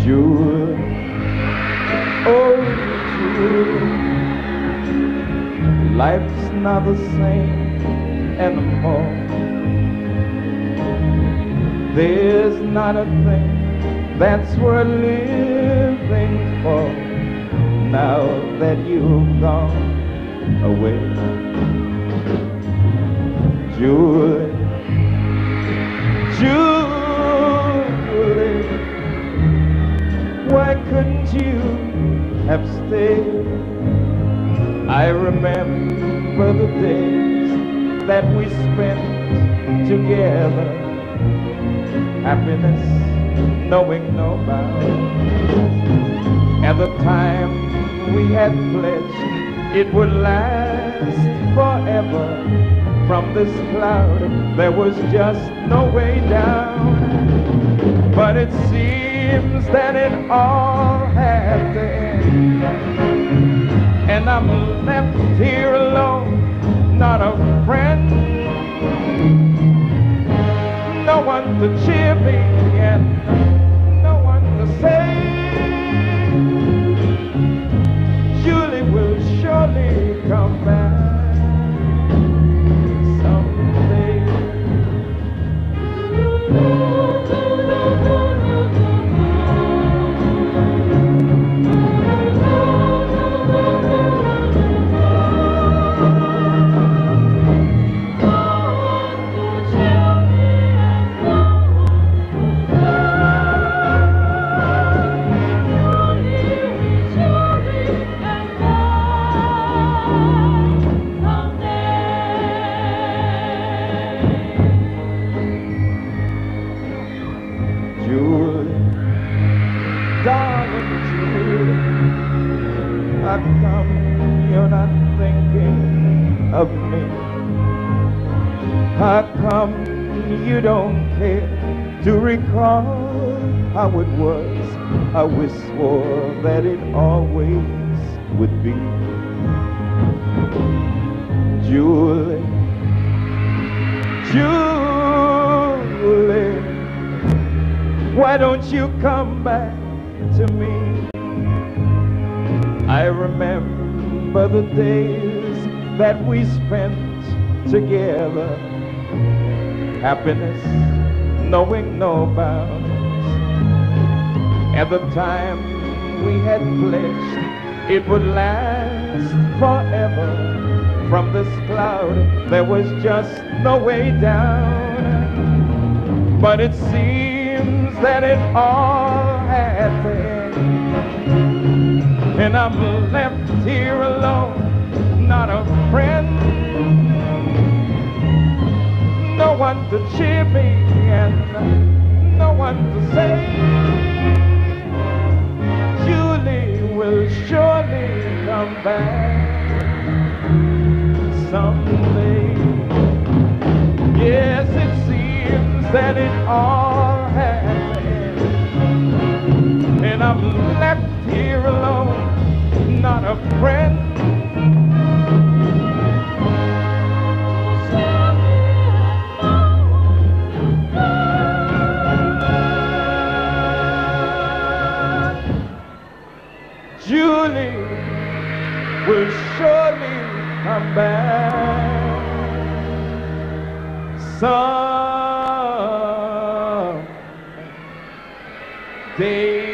Julie, oh Julie, life's not the same anymore. There's not a thing that's worth living for now that you've gone away. Julie, Julie, why couldn't you have stayed? I remember the days that we spent together, happiness knowing no bounds, and the time we had pledged it would last forever. From this cloud there was just no way down, but it seems that it all had to end, and I'm left here alone, not a friend, no one to cheer me and no one to say Julie will surely come back someday. Julie, darling Julie, how come you're not thinking of me? How come you don't care to recall how it was, how we swore that it always would be? Julie, Julie, why don't you come back to me? I remember the days that we spent together, happiness knowing no bounds, and the time we had pledged it would last forever. From this cloud there was just no way down, but it seems that it all had to end, and I'm left here alone, not a friend, no one to cheer me and no one to say Julie will surely come back someday. Yes, it seems that it all had to end, and I'm left here alone, not a friend, Julie will surely come back someday.